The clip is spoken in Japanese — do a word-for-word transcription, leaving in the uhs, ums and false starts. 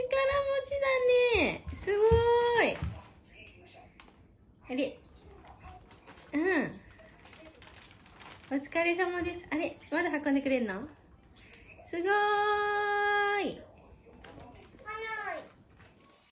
だね。すごーい。あれ。うん。お疲れ様です。あれ、まだ運んでくれるの？すごーい。